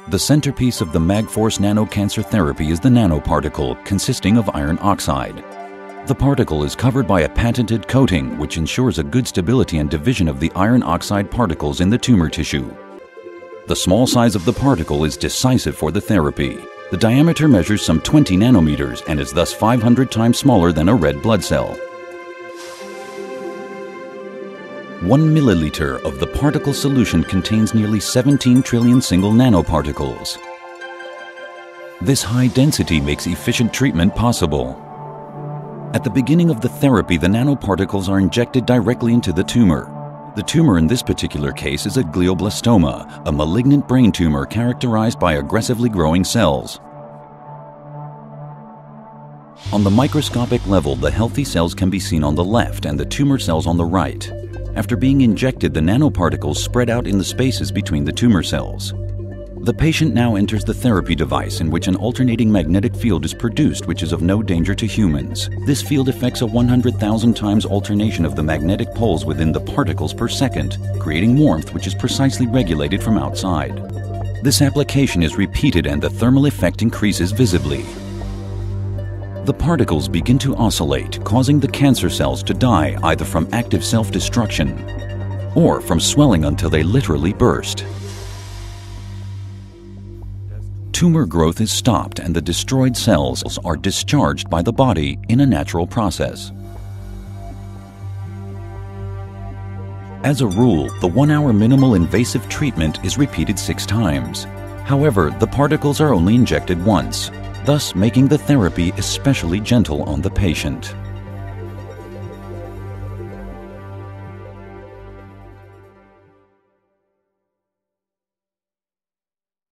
The centerpiece of the MagForce nano-cancer therapy is the nanoparticle, consisting of iron oxide. The particle is covered by a patented coating which ensures a good stability and division of the iron oxide particles in the tumor tissue. The small size of the particle is decisive for the therapy. The diameter measures some 20 nanometers and is thus 500 times smaller than a red blood cell. 1 milliliter of the particle solution contains nearly 17 trillion single nanoparticles. This high density makes efficient treatment possible. At the beginning of the therapy, the nanoparticles are injected directly into the tumor. The tumor in this particular case is a glioblastoma, a malignant brain tumor characterized by aggressively growing cells. On the microscopic level, the healthy cells can be seen on the left and the tumor cells on the right. After being injected, the nanoparticles spread out in the spaces between the tumor cells. The patient now enters the therapy device in which an alternating magnetic field is produced which is of no danger to humans. This field affects a 100,000 times alternation of the magnetic poles within the particles per second, creating warmth which is precisely regulated from outside. This application is repeated and the thermal effect increases visibly. The particles begin to oscillate, causing the cancer cells to die either from active self-destruction or from swelling until they literally burst. Tumor growth is stopped and the destroyed cells are discharged by the body in a natural process. As a rule, the 1-hour minimal invasive treatment is repeated 6 times. However, the particles are only injected once, thus making the therapy especially gentle on the patient.